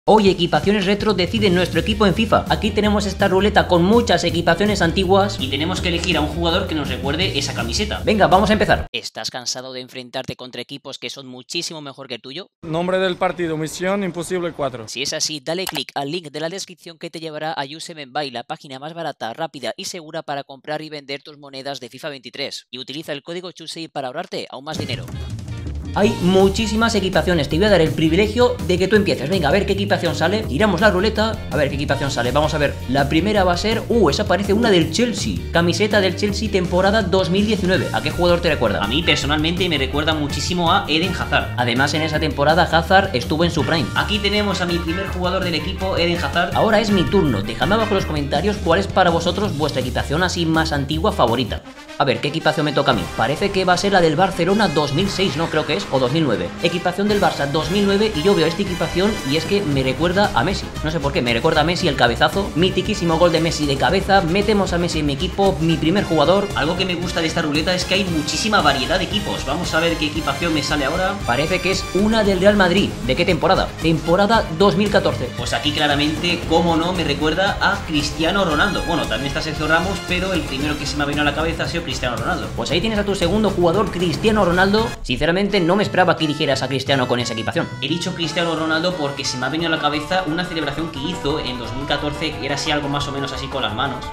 Hoy Equipaciones Retro decide nuestro equipo en FIFA. Aquí tenemos esta ruleta con muchas equipaciones antiguas y tenemos que elegir a un jugador que nos recuerde esa camiseta. Venga, vamos a empezar. ¿Estás cansado de enfrentarte contra equipos que son muchísimo mejor que el tuyo? Nombre del partido, Misión Imposible 4. Si es así, dale clic al link de la descripción que te llevará a Use-Buy, la página más barata, rápida y segura para comprar y vender tus monedas de FIFA 23. Y utiliza el código CHUSEI para ahorrarte aún más dinero. Hay muchísimas equipaciones, te voy a dar el privilegio de que tú empieces. Venga, a ver qué equipación sale. Giramos la ruleta, a ver qué equipación sale. Vamos a ver, la primera va a ser... esa parece una del Chelsea. Camiseta del Chelsea temporada 2019. ¿A qué jugador te recuerda? A mí personalmente me recuerda muchísimo a Eden Hazard. Además, en esa temporada Hazard estuvo en su prime. Aquí tenemos a mi primer jugador del equipo, Eden Hazard. Ahora es mi turno. Dejadme abajo en los comentarios cuál es para vosotros vuestra equipación así más antigua favorita. A ver, ¿qué equipación me toca a mí? Parece que va a ser la del Barcelona 2006, ¿no? Creo que es, o 2009. Equipación del Barça 2009 y yo veo esta equipación y es que me recuerda a Messi. No sé por qué, me recuerda a Messi el cabezazo. Mitiquísimo gol de Messi de cabeza. Metemos a Messi en mi equipo, mi primer jugador. Algo que me gusta de esta ruleta es que hay muchísima variedad de equipos. Vamos a ver qué equipación me sale ahora. Parece que es una del Real Madrid. ¿De qué temporada? Temporada 2014. Pues aquí claramente, como no, me recuerda a Cristiano Ronaldo. Bueno, también está Sergio Ramos, pero el primero que se me ha venido a la cabeza ha sido Cristiano Ronaldo. Pues ahí tienes a tu segundo jugador, Cristiano Ronaldo. Sinceramente no me esperaba que dijeras a Cristiano con esa equipación. He dicho Cristiano Ronaldo porque se me ha venido a la cabeza una celebración que hizo en 2014, que era así algo más o menos así con las manos.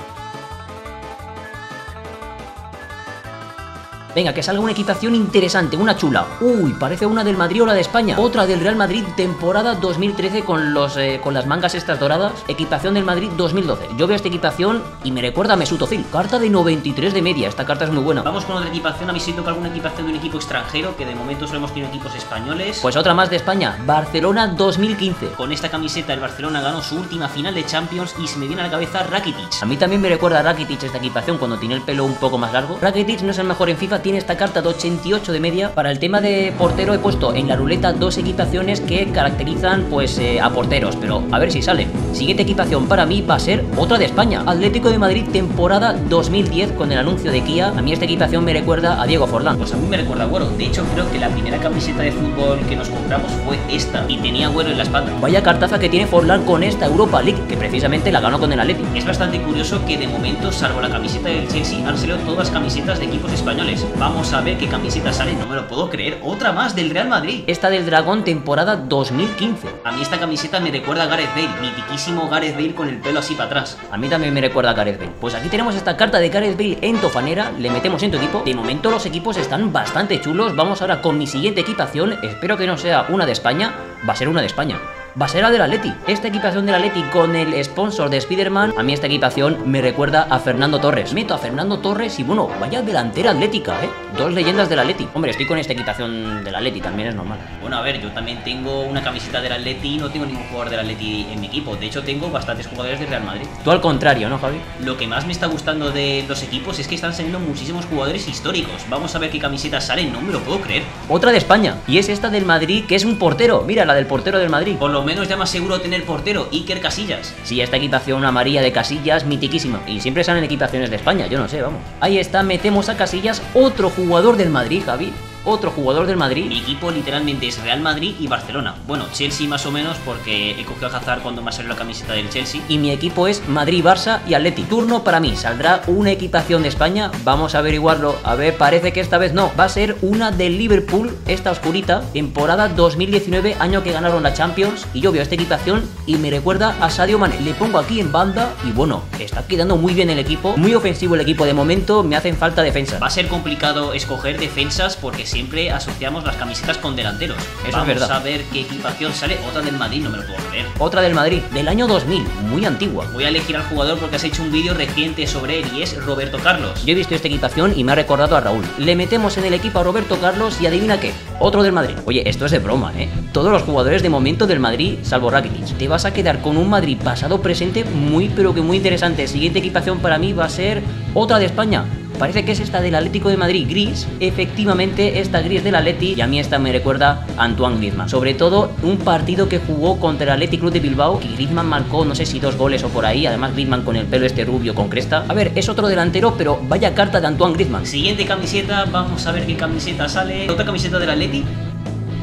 Venga, que salga una equipación interesante, una chula. Uy, parece una del Madrid o la de España. Otra del Real Madrid, temporada 2013 con las mangas estas doradas. Equipación del Madrid 2012. Yo veo esta equipación y me recuerda a Mesut Özil. Carta de 93 de media, esta carta es muy buena. Vamos con otra equipación, ¿habéis visto alguna equipación de un equipo extranjero? Que de momento solo hemos tenido equipos españoles. Pues otra más de España, Barcelona 2015. Con esta camiseta el Barcelona ganó su última final de Champions y se me viene a la cabeza Rakitic. A mí también me recuerda a Rakitic esta equipación cuando tiene el pelo un poco más largo. Rakitic no es el mejor en FIFA, tiene esta carta de 88 de media. Para el tema de portero he puesto en la ruleta dos equipaciones que caracterizan pues a porteros, pero a ver si sale. Siguiente equipación para mí va a ser otra de España, Atlético de Madrid temporada 2010 con el anuncio de Kia. A mí esta equipación me recuerda a Diego Forlán. Pues a mí me recuerda a Agüero. De hecho creo que la primera camiseta de fútbol que nos compramos fue esta y tenía Agüero en la espalda. Vaya cartaza que tiene Forlán con esta Europa League, que precisamente la ganó con el Atlético. Es bastante curioso que de momento, salvo la camiseta del Chelsea, han salido todas las camisetas de equipos españoles. Vamos a ver qué camiseta sale, no me lo puedo creer. Otra más del Real Madrid. Esta del Dragón temporada 2015. A mí esta camiseta me recuerda a Gareth Bale, mitiquísimo Gareth Bale con el pelo así para atrás. A mí también me recuerda a Gareth Bale. Pues aquí tenemos esta carta de Gareth Bale en tofanera, le metemos en tu equipo. De momento los equipos están bastante chulos. Vamos ahora con mi siguiente equipación. Espero que no sea una de España. Va a ser una de España. Va a ser la del Atleti. Esta equipación del Atleti con el sponsor de Spider-Man. A mí esta equipación me recuerda a Fernando Torres. Meto a Fernando Torres y bueno, vaya delantera atlética, Dos leyendas del Atleti. Hombre, estoy con esta equipación del Atleti, también es normal. Bueno, a ver, yo también tengo una camiseta del Atleti y no tengo ningún jugador del Atleti en mi equipo. De hecho, tengo bastantes jugadores del Real Madrid. Tú al contrario, ¿no, Javi? Lo que más me está gustando de los equipos es que están saliendo muchísimos jugadores históricos. Vamos a ver qué camisetas salen, no me lo puedo creer. Otra de España, y es esta del Madrid, que es un portero. Mira, la del portero del Madrid. Por lo menos ya más seguro tener portero, Iker Casillas. Sí, esta equipación amarilla de Casillas, mitiquísima. Y siempre salen equipaciones de España, yo no sé, vamos. Ahí está, metemos a Casillas, otro jugador del Madrid, Javi. Otro jugador del Madrid. Mi equipo literalmente es Real Madrid y Barcelona. Bueno, Chelsea más o menos porque he cogido a Hazard cuando me ha salido la camiseta del Chelsea. Y mi equipo es Madrid, Barça y Atleti. Turno para mí. ¿Saldrá una equipación de España? Vamos a averiguarlo. A ver, parece que esta vez no. Va a ser una del Liverpool, esta oscurita. Temporada 2019, año que ganaron la Champions. Y yo veo esta equipación y me recuerda a Sadio Mané. Le pongo aquí en banda y bueno, está quedando muy bien el equipo. Muy ofensivo el equipo de momento. Me hacen falta defensa. Va a ser complicado escoger defensas porque siempre asociamos las camisetas con delanteros. Eso es verdad. Vamos a ver qué equipación sale. Otra del Madrid, no me lo puedo creer. Otra del Madrid, del año 2000, muy antigua. Voy a elegir al jugador porque has hecho un vídeo reciente sobre él y es Roberto Carlos. Yo he visto esta equipación y me ha recordado a Raúl. Le metemos en el equipo a Roberto Carlos y adivina qué, otro del Madrid. Oye, esto es de broma, Todos los jugadores de momento del Madrid, salvo Rakitic. Te vas a quedar con un Madrid pasado presente muy pero que muy interesante. Siguiente equipación para mí va a ser otra de España. Parece que es esta del Atlético de Madrid, gris. Efectivamente, esta gris del Atleti. Y a mí esta me recuerda a Antoine Griezmann. Sobre todo, un partido que jugó contra el Athletic Club de Bilbao, que Griezmann marcó, no sé si 2 goles o por ahí. Además, Griezmann con el pelo este rubio con cresta. A ver, es otro delantero, pero vaya carta de Antoine Griezmann. Siguiente camiseta, vamos a ver qué camiseta sale. Otra camiseta del Atleti.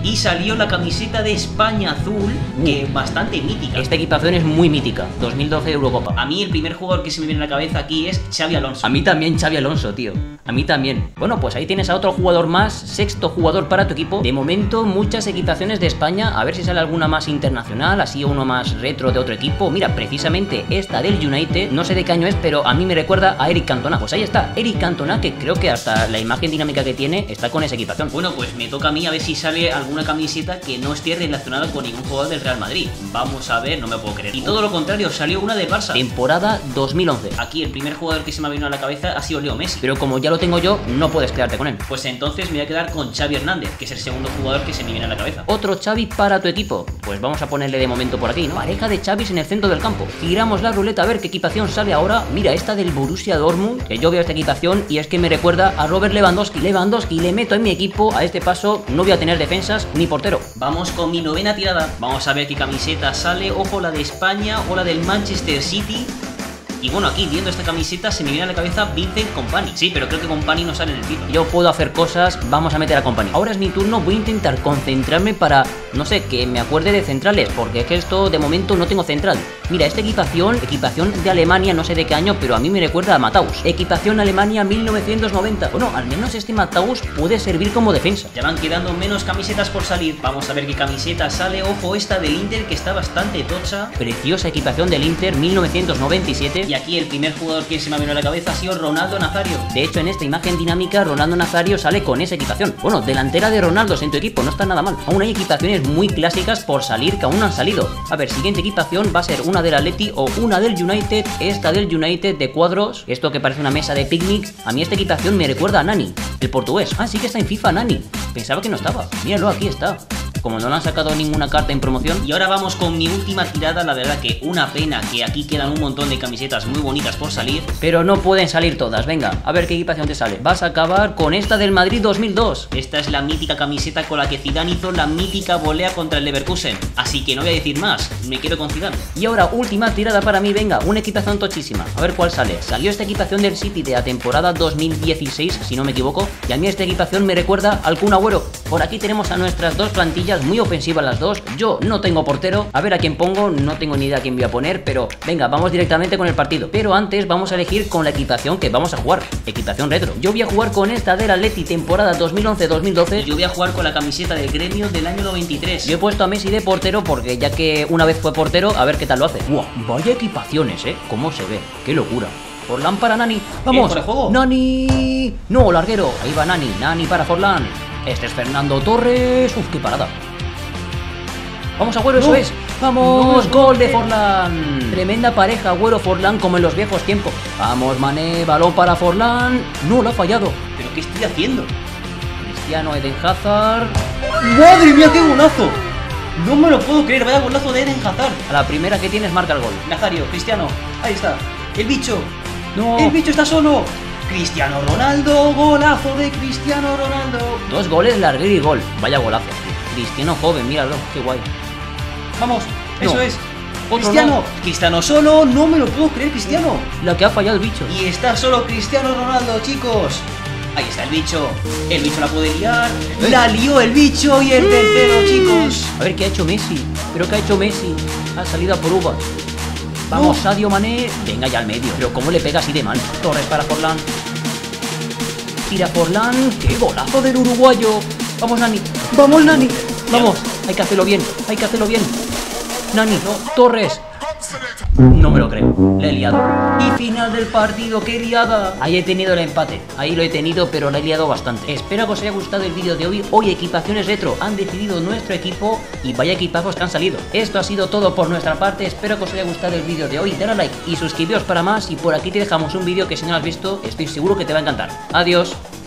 Y salió la camiseta de España azul, que bastante mítica. Esta equipación es muy mítica, 2012 Eurocopa. A mí el primer jugador que se me viene a la cabeza aquí es Xavi Alonso. A mí también Xavi Alonso, tío. A mí también. Bueno, pues ahí tienes a otro jugador más, sexto jugador para tu equipo. De momento, muchas equipaciones de España, a ver si sale alguna más internacional, así uno más retro de otro equipo. Mira, precisamente esta del United, no sé de qué año es, pero a mí me recuerda a Eric Cantona. Pues ahí está, Eric Cantona, que creo que hasta la imagen dinámica que tiene está con esa equipación. Bueno, pues me toca a mí a ver si sale alguna camiseta que no esté relacionada con ningún jugador del Real Madrid. Vamos a ver, no me puedo creer. Y todo lo contrario, salió una del Barça. Temporada 2011. Aquí el primer jugador que se me ha venido a la cabeza ha sido Leo Messi. Pero como ya lo tengo yo, no puedes quedarte con él. Pues entonces me voy a quedar con Xavi Hernández, que es el segundo jugador que se me viene a la cabeza. Otro Xavi para tu equipo. Pues vamos a ponerle de momento por aquí, ¿no? Pareja de Xavis en el centro del campo. Giramos la ruleta a ver qué equipación sale ahora. Mira, esta del Borussia Dortmund, que yo veo esta equipación y es que me recuerda a Robert Lewandowski. Lewandowski le meto en mi equipo. A este paso no voy a tener defensas ni portero. Vamos con mi novena tirada. Vamos a ver qué camiseta sale. Ojo, la de España o la del Manchester City. Y bueno, aquí viendo esta camiseta se me viene a la cabeza Vincent Kompany. Sí, pero creo que Kompany no sale en el título. Yo puedo hacer cosas, vamos a meter a Kompany. Ahora es mi turno, voy a intentar concentrarme para, no sé, que me acuerde de centrales, porque es que esto de momento no tengo central. Mira, esta equipación de Alemania, no sé de qué año, pero a mí me recuerda a Matthaus. Equipación Alemania 1990. Bueno, al menos este Matthaus puede servir como defensa. Ya van quedando menos camisetas por salir. Vamos a ver qué camiseta sale. Ojo, esta del Inter, que está bastante tocha. Preciosa equipación del Inter 1997. Y aquí el primer jugador que se me ha venido a la cabeza ha sido Ronaldo Nazario. De hecho, en esta imagen dinámica, Ronaldo Nazario sale con esa equipación. Bueno, delantera de Ronaldo en tu equipo, no está nada mal. Aún hay equipaciones muy clásicas por salir que aún no han salido. A ver, siguiente equipación va a ser una del Atleti o una del United. Esta del United de cuadros, esto que parece una mesa de picnic. A mí esta equipación me recuerda a Nani, el portugués. Ah, sí que está en FIFA Nani. Pensaba que no estaba. Míralo, aquí está. Como no le han sacado ninguna carta en promoción. Y ahora vamos con mi última tirada. La verdad que una pena que aquí quedan un montón de camisetas muy bonitas por salir, pero no pueden salir todas. Venga, a ver qué equipación te sale. Vas a acabar con esta del Madrid 2002. Esta es la mítica camiseta con la que Zidane hizo la mítica volea contra el Leverkusen. Así que no voy a decir más, me quiero con Zidane. Y ahora última tirada para mí. Venga, una equipación tochísima. A ver cuál sale. Salió esta equipación del City de la temporada 2016, si no me equivoco. Y a mí esta equipación me recuerda al Kun Agüero. Por aquí tenemos a nuestras dos plantillas muy ofensivas las dos. Yo no tengo portero. A ver a quién pongo, no tengo ni idea a quién voy a poner, pero venga, vamos directamente con el partido. Pero antes vamos a elegir con la equipación que vamos a jugar. Equipación retro. Yo voy a jugar con esta del Atleti temporada 2011-2012. Y yo voy a jugar con la camiseta del Gremio del año 93. Yo he puesto a Messi de portero porque ya que una vez fue portero, a ver qué tal lo hace. ¡Buah! Vaya equipaciones, cómo se ve. ¡Qué locura! Forlán para Nani. ¡Vamos! ¿Por el juego? ¡Nani! ¡No, larguero! Ahí va Nani. Nani para Forlán. Este es Fernando Torres. ¡Uf, qué parada! Vamos, Agüero, eso es. ¡Vamos! ¡Gol de Forlán! Tremenda pareja, Agüero-Forlán, como en los viejos tiempos. Vamos, Mané, balón para Forlán. No, lo ha fallado. ¿Pero qué estoy haciendo? Cristiano, Eden Hazard. ¡Madre mía, qué golazo! No me lo puedo creer, vaya golazo de Eden Hazard. A la primera que tienes marca el gol. Nazario, Cristiano, ahí está. El bicho. No. El bicho está solo. Cristiano Ronaldo, golazo de Cristiano Ronaldo. 2 goles, larguero y gol. Vaya golazo. Cristiano joven, míralo, qué guay. Vamos, eso es. Cristiano, Cristiano solo, no me lo puedo creer, Cristiano. La que ha fallado el bicho. Y está solo Cristiano Ronaldo, chicos. Ahí está el bicho la puede liar. La lió el bicho y el tercero, chicos. A ver qué ha hecho Messi. ¿Pero qué ha hecho Messi? Ha salido a por uvas. Vamos, Sadio Mané. Venga ya al medio. Pero cómo le pega así de mal. Torres para Forlán. Tira Forlán. ¡Qué golazo del uruguayo! Vamos, Nani. ¡Vamos, Nani! Vamos, hay que hacerlo bien. Hay que hacerlo bien. Nani, no. Torres. No me lo creo, le he liado. Y final del partido, qué liada. Ahí he tenido el empate, ahí lo he tenido, pero le he liado bastante. Espero que os haya gustado el vídeo de hoy. Hoy equipaciones retro han decidido nuestro equipo y vaya equipazos que han salido. Esto ha sido todo por nuestra parte. Espero que os haya gustado el vídeo de hoy. Dale a like y suscribiros para más. Y por aquí te dejamos un vídeo que si no lo has visto, estoy seguro que te va a encantar. Adiós.